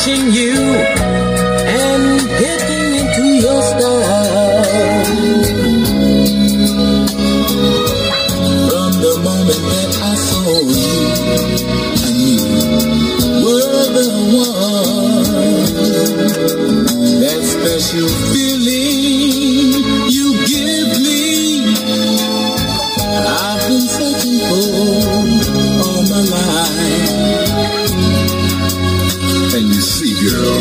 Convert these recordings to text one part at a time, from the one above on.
watching you and getting into your style. From the moment that I saw you, I knew you were the one. That special feeling you give me, I've been searching for all my life. And you see, girl,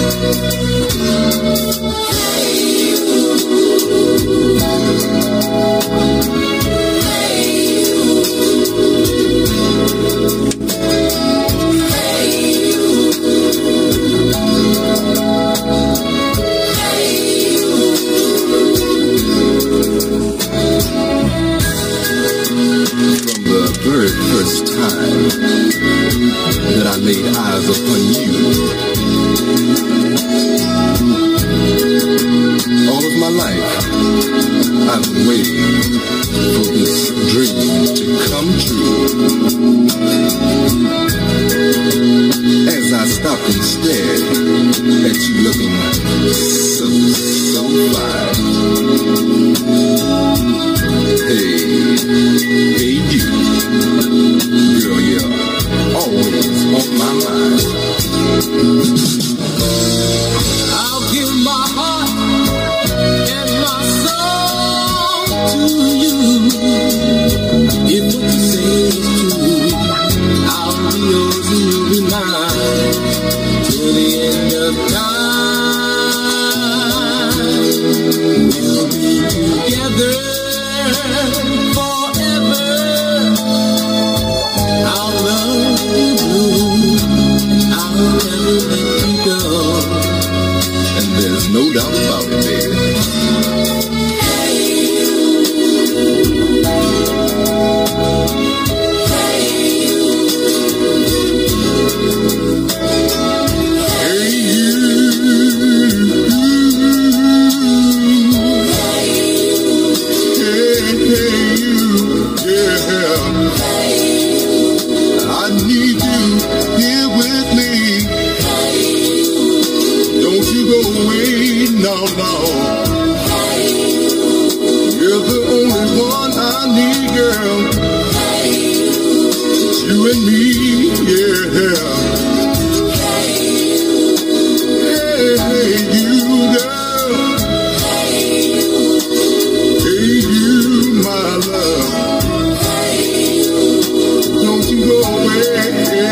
from the very first time that I laid eyes upon you, all of my life I've been waiting for this dream to come true. As I stopped and stared at you looking so fine. Hey you, girl, you're always on my mind. I'll give my heart and my soul to you. If what you say is true, I'll be yours and you'll be mine till the end of time. We'll be together forever. I'll love you blue, and I'll never let you go. And there's no doubt about it, baby. You're the only one I need, girl. It's you and me, yeah. Hey, you, girl. Hey, you, my love. Don't you go away.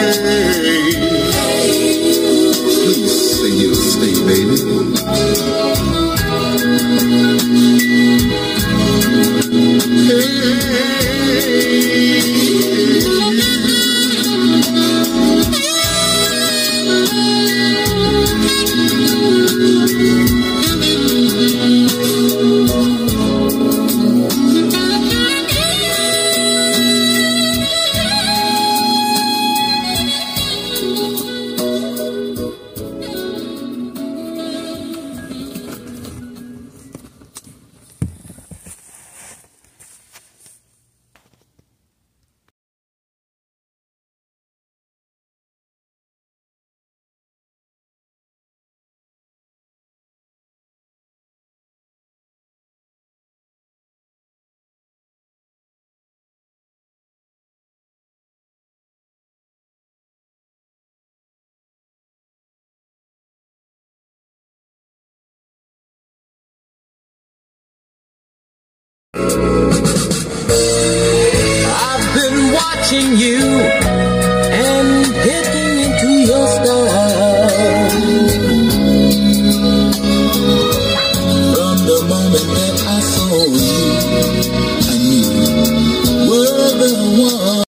Please say you'll stay, baby. I've been watching you and hitting